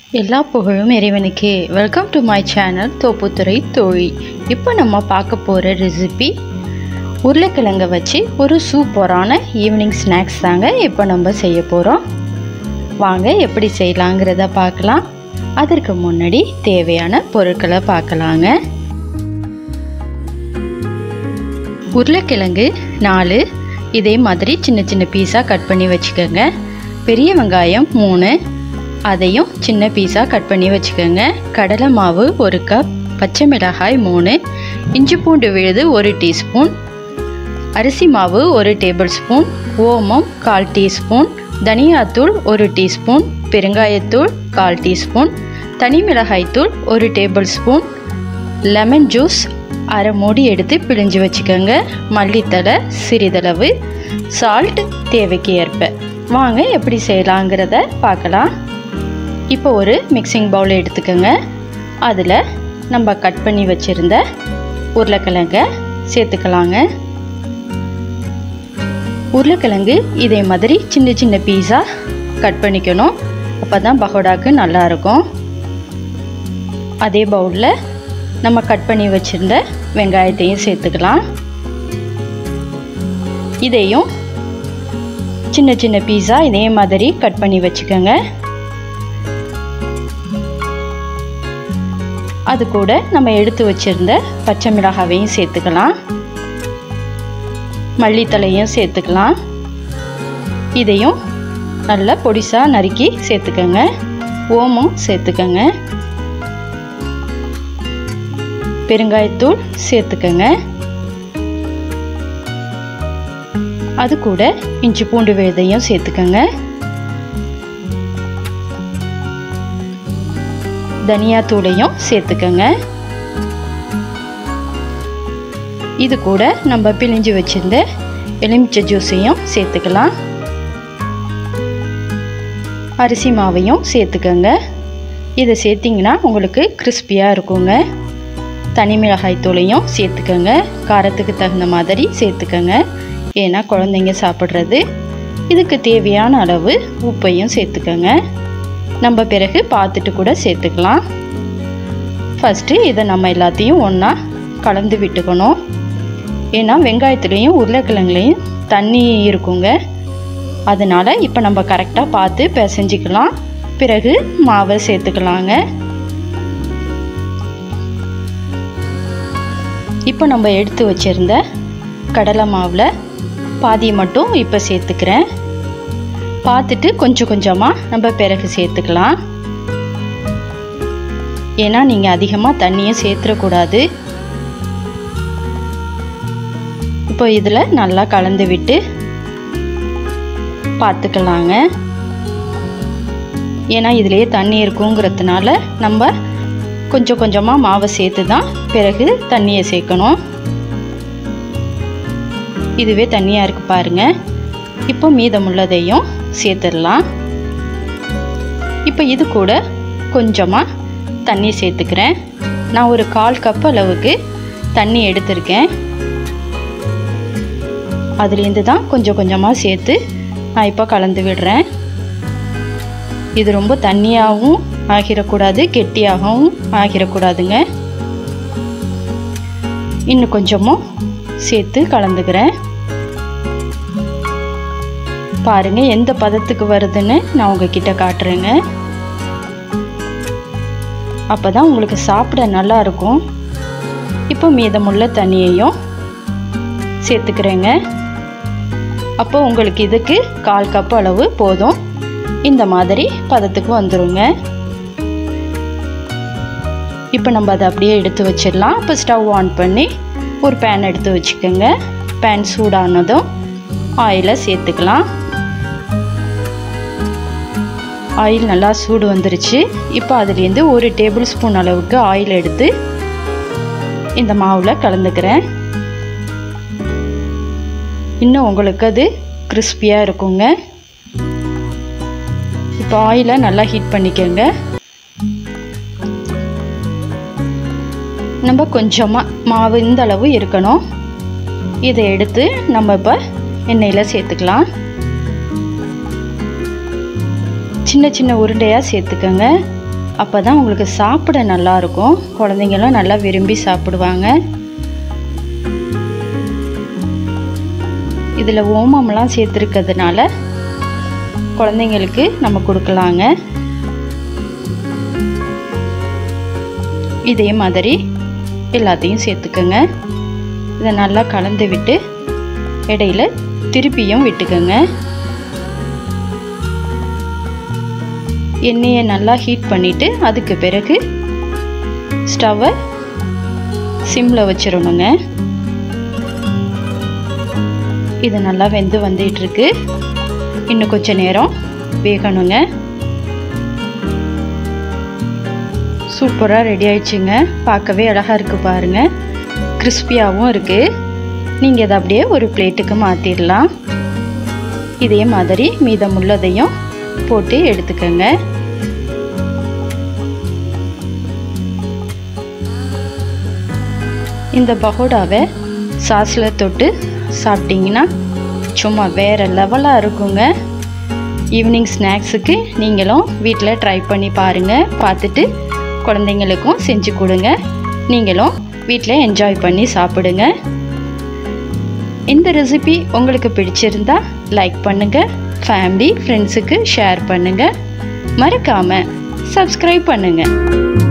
எல்லா புகழும் இறைவனுக்கே. Welcome to my channel Thopputhurai தோழி. இப்போ நம்ம பார்க்க போகிற ரெசிபி உருளைக்கிழங்கை வச்சு ஒரு சூப்பரான ஈவினிங் ஸ்நாக்ஸ் தாங்க இப்போ நம்ம செய்ய போகிறோம். வாங்க எப்படி செய்யலாங்கிறத பார்க்கலாம். அதற்கு முன்னாடி தேவையான பொருட்களை பார்க்கலாங்க. உருளைக்கிழங்கு 4 இதே மாதிரி சின்ன சின்ன பீஸாக கட் பண்ணி வச்சுக்கோங்க. பெரிய வெங்காயம் 3 அதையும் சின்ன பீஸாக கட் பண்ணி வச்சுக்கோங்க. கடலை மாவு 1 கப், பச்சை மிளகாய் 3, இஞ்சி பூண்டு விழுது 1 டீஸ்பூன், அரிசி மாவு 1 டேபிள் ஸ்பூன், ஓமம் 1/4 டீஸ்பூன், தனியாத்தூள் 1 டீஸ்பூன், பெருங்காயத்தூள் 1/4 டீஸ்பூன், தனி மிளகாய்த்தூள் 1 டேபிள் ஸ்பூன், லெமன் ஜூஸ் அரை மூடி எடுத்து பிழிஞ்சு வச்சுக்கோங்க. மல்லித்தழை சிறிதளவு, சால்ட் தேவைக்கு ஏற்ப. வாங்க எப்படி செய்யலாங்கிறத பார்க்கலாம். இப்போ ஒரு மிக்சிங் பவுல் எடுத்துக்கோங்க. அதில் நம்ம கட் பண்ணி வச்சுருந்த உருளைக்கிழங்கை சேர்த்துக்கலாங்க. உருளைக்கிழங்கு இதே மாதிரி சின்ன சின்ன பீஸாக கட் பண்ணிக்கணும். அப்போ தான் பகோடாக்கு நல்லாயிருக்கும். அதே பவுலில் நம்ம கட் பண்ணி வச்சுருந்த வெங்காயத்தையும் சேர்த்துக்கலாம். இதையும் சின்ன சின்ன பீஸா இதே மாதிரி கட் பண்ணி வச்சுக்கோங்க. அது கூட நம்ம எடுத்து வச்சிருந்த பச்சை மிளகாவையும் சேர்த்துக்கலாம். மல்லித்தழையும் சேர்த்துக்கலாம். இதையும் நல்லா பொடிசாக நறுக்கி சேர்த்துக்கோங்க. ஓமம் சேர்த்துக்கோங்க. பெருங்காயத்தூள் சேர்த்துக்கோங்க. அது கூட இஞ்சி பூண்டு விழுதையும் சேர்த்துக்கோங்க. தனியாத்தூளையும் சேர்த்துக்கோங்க. இது கூட நம்ம பிழிஞ்சு வச்சிருந்த எலுமிச்சை ஜூஸையும் சேர்த்துக்கலாம். அரிசி மாவையும் சேர்த்துக்கோங்க. இதை சேர்த்திங்கன்னா உங்களுக்கு கிறிஸ்பியாக இருக்குங்க. தனி மிளகாய் தூளையும் சேர்த்துக்கோங்க. காரத்துக்கு தகுந்த மாதிரி சேர்த்துக்கோங்க, ஏன்னா குழந்தைங்க சாப்பிட்றது. இதுக்கு தேவையான அளவு உப்பையும் சேர்த்துக்கோங்க. நம்ம பிறகு பார்த்துட்டு கூட சேர்த்துக்கலாம். ஃபஸ்ட்டு இதை நம்ம எல்லாத்தையும் ஒன்றா கலந்து விட்டுக்கணும். ஏன்னா வெங்காயத்துலேயும் உருளைக்கிழங்குலையும் தண்ணி இருக்குங்க. அதனால் இப்போ நம்ம கரெக்டாக பார்த்து பிசைஞ்சிக்கலாம். பிறகு மாவை சேர்த்துக்கலாங்க. இப்போ நம்ம எடுத்து வச்சுருந்த கடலை மாவில் பாதி மட்டும் இப்போ சேர்த்துக்கிறேன். பார்த்துட்டு கொஞ்சம் கொஞ்சமாக நம்ம பிறகு சேர்த்துக்கலாம். ஏன்னா நீங்கள் அதிகமாக தண்ணியை சேர்த்துடக்கூடாது. இப்போ இதில் நல்லா கலந்து விட்டு பார்த்துக்கலாங்க. ஏன்னா இதிலேயே தண்ணி இருக்குங்கிறதுனால நம்ம கொஞ்சம் கொஞ்சமாக மாவை சேர்த்து தான் பிறகு தண்ணியை சேர்க்கணும். இதுவே தண்ணியாக இருக்குது பாருங்கள். இப்போ மீதமுள்ளதையும் சேர்த்துடலாம். இப்போ இது கூட கொஞ்சமாக தண்ணி சேர்த்துக்கிறேன். நான் ஒரு 1/4 கப் அளவுக்கு தண்ணி எடுத்திருக்கேன். அதுலேருந்து தான் கொஞ்சம் கொஞ்சமாக சேர்த்து நான் இப்போ கலந்து விடுறேன். இது ரொம்ப தண்ணியாகவும் ஆகிடக்கூடாது, கெட்டியாகவும் ஆகிடக்கூடாதுங்க. இன்னும் கொஞ்சமும் சேர்த்து கலந்துக்கிறேன். பாருங்கள் எந்த பதத்துக்கு வருதுன்னு நான் உங்ககிட்ட காட்டுறேங்க. அப்போ தான் உங்களுக்கு சாப்பிட நல்லா இருக்கும். இப்போ மீதமுள்ள தண்ணியையும் சேர்த்துக்கிறேங்க. அப்போ உங்களுக்கு இதுக்கு 1/4 கப் அளவு போதும். இந்த மாதிரி பதத்துக்கு வந்துடுங்க. இப்போ நம்ம அதை அப்படியே எடுத்து வச்சிடலாம். இப்போ ஸ்டவ் ஆன் பண்ணி ஒரு பேன் எடுத்து வச்சுக்கோங்க. பேன் சூடானதும் ஆயிலை சேர்த்துக்கலாம். ஆயில் நல்லா சூடு வந்துருச்சு. இப்போ அதுலேருந்து 1 டேபிள் ஸ்பூன் அளவுக்கு ஆயில் எடுத்து இந்த மாவில் கலந்துக்கிறேன். இன்னும் உங்களுக்கு அது கிறிஸ்பியாக இருக்குங்க. இப்போ ஆயிலை நல்லா ஹீட் பண்ணிக்கோங்க. நம்ம கொஞ்சமாக மாவு இந்த அளவு இருக்கணும். இதை எடுத்து நம்ம இப்போ எண்ணெயில் சேர்த்துக்கலாம். சின்ன சின்ன உருண்டையாக சேர்த்துக்கோங்க. அப்போ தான் உங்களுக்கு சாப்பிட நல்லாயிருக்கும். குழந்தைங்களும் நல்லா விரும்பி சாப்பிடுவாங்க. இதில் ஓமம்லாம் சேர்த்துருக்கிறதுனால குழந்தைங்களுக்கு நம்ம கொடுக்கலாங்க. இதே மாதிரி எல்லாத்தையும் சேர்த்துக்கோங்க. இதை நல்லா கலந்து விட்டு இடையில திருப்பியும் விட்டுக்கோங்க. எண்ணெயை நல்லா ஹீட் பண்ணிவிட்டு அதுக்கு பிறகு ஸ்டவ்வை சிம்மில் வச்சிடணுங்க. இது நல்லா வெந்து வந்துட்டுருக்கு. இன்னும் கொஞ்சம் நேரம் வேகணுங்க. சூப்பராக ரெடி ஆயிடுச்சுங்க. பார்க்கவே அழகாக இருக்குது பாருங்கள். கிறிஸ்பியாகவும் இருக்குது. நீங்கள் இதை அப்படியே ஒரு பிளேட்டுக்கு மாற்றிடலாம். இதே மாதிரி மீதமுள்ளதையும் போட்டு எடுத்துக்கோங்க. இந்த பகோடாவை சாஸில் தொட்டு சாப்பிட்டிங்கன்னா சும்மா வேறு லெவலாக இருக்குங்க. ஈவினிங் ஸ்நாக்ஸுக்கு நீங்களும் வீட்டில் ட்ரை பண்ணி பாருங்கள். பார்த்துட்டு குழந்தைங்களுக்கும் செஞ்சு கொடுங்க. நீங்களும் வீட்டில் என்ஜாய் பண்ணி சாப்பிடுங்க. இந்த ரெசிபி உங்களுக்கு பிடிச்சிருந்தா லைக் பண்ணுங்கள். ஃபேமிலி ஃப்ரெண்ட்ஸுக்கு ஷேர் பண்ணுங்கள். மறக்காமல் சப்ஸ்கிரைப் பண்ணுங்கள்.